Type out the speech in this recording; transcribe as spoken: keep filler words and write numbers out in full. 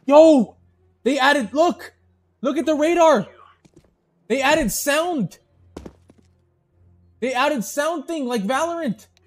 Yo! They added, look! Look at the radar! They added sound! They added sound thing like Valorant!